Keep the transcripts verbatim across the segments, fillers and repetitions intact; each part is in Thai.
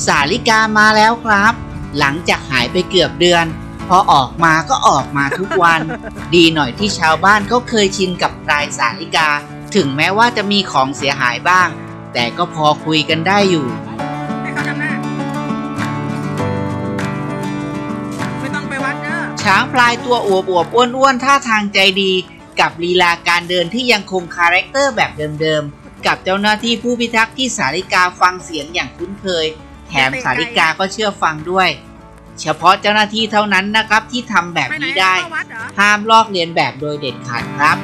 สาลิกามาแล้วครับหลังจากหายไปเกือบเดือนพอออกมาก็ออกมาทุกวัน ดีหน่อยที่ชาวบ้านเขาเคยชินกับพลายสาลิกาถึงแม้ว่าจะมีของเสียหายบ้างแต่ก็พอคุยกันได้อยู่ให้เขาทำหน้าไม่ต้องไปวัดเด้อช้างพลายตัวอวบอวบอ้วนๆท่าทางใจดีกับลีลาการเดินที่ยังคงคาแรคเตอร์แบบเดิมๆกับเจ้าหน้าที่ผู้พิทักษ์ที่สาลิกาฟังเสียงอย่างคุ้นเคยแถมสาลิกาก็เชื่อฟังด้วยเฉพาะเจ้าหน้าที่เท่านั้นนะครับที่ทำแบบนี้ได้ห้ามลอกเลียนแบบโดยเด็ดขาดครับ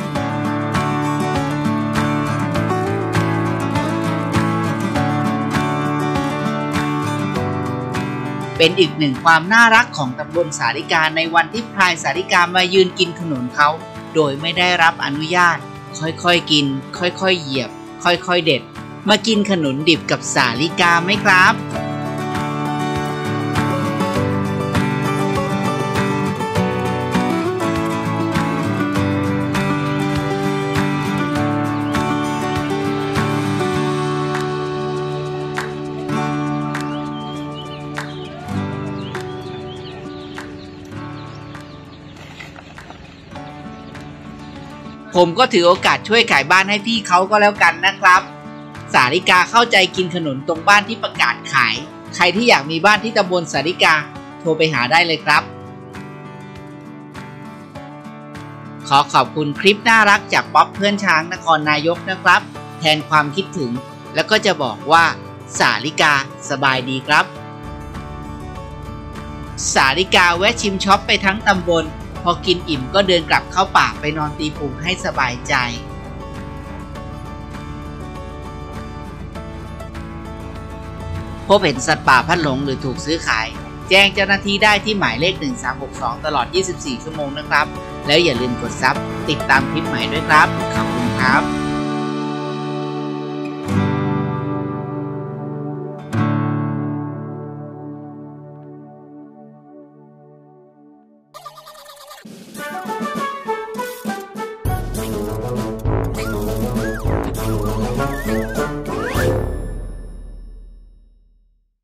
เป็นอีกหนึ่งความน่ารักของตำบลสาลิกาในวันที่พลายสาลิกามายืนกินขนุนเขาโดยไม่ได้รับอนุญาตค่อยๆกินค่อยๆเหยียบค่อยๆเด็ดมากินขนุนดิบกับสาลิกาไหมครับผมก็ถือโอกาสช่วยขายบ้านให้พี่เขาก็แล้วกันนะครับสาลิกาเข้าใจกินขนุนตรงบ้านที่ประกาศขายใครที่อยากมีบ้านที่ตำบลสาลิกาโทรไปหาได้เลยครับขอขอบคุณคลิปน่ารักจากป๊อปเพื่อนช้างนครนายกนะครับแทนความคิดถึงแล้วก็จะบอกว่าสาลิกาสบายดีครับสาลิกาแวะชิมช็อปไปทั้งตำบลพอกินอิ่มก็เดินกลับเข้าป่าไปนอนตีพุงให้สบายใจพบเห็นสัตว์ป่าพัดหลงหรือถูกซื้อขายแจ้งเจ้าหน้าที่ได้ที่หมายเลขหนึ่งสามหกสองตลอดยี่สิบสี่ชั่วโมงนะครับแล้วอย่าลืมกดซับติดตามคลิปใหม่ด้วยครับขอบคุณครับ